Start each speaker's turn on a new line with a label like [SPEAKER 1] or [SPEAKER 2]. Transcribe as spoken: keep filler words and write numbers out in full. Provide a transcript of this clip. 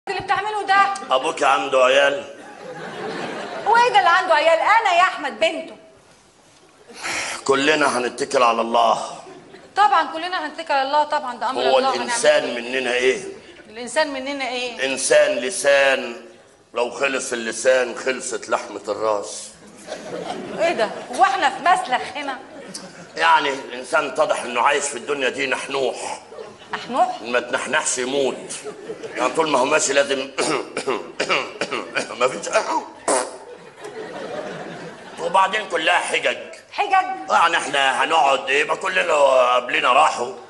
[SPEAKER 1] اللي بتعمله ده؟
[SPEAKER 2] ابوك عنده عيال؟
[SPEAKER 1] هو ايه ده اللي عنده عيال؟ انا يا احمد بنته.
[SPEAKER 2] كلنا هنتكل على الله.
[SPEAKER 1] طبعا كلنا هنتكل على الله، طبعا ده امر
[SPEAKER 2] هو
[SPEAKER 1] الله.
[SPEAKER 2] الانسان
[SPEAKER 1] إيه؟
[SPEAKER 2] مننا ايه؟
[SPEAKER 1] الانسان مننا ايه؟
[SPEAKER 2] انسان لسان، لو خلص اللسان خلصت لحمة الراس.
[SPEAKER 1] ايه ده؟ هو احنا في مسلخ هنا؟
[SPEAKER 2] يعني الانسان اتضح انه عايش في الدنيا دي نحنوح.
[SPEAKER 1] نحنوح؟
[SPEAKER 2] ما تنحنحش يموت. يعني طول ما هو ماشي لازم ما فيش. وبعدين كلها حجج.
[SPEAKER 1] حجج؟
[SPEAKER 2] يعني احنا هنقعد ايه؟ ما كلنا قبلنا راحوا.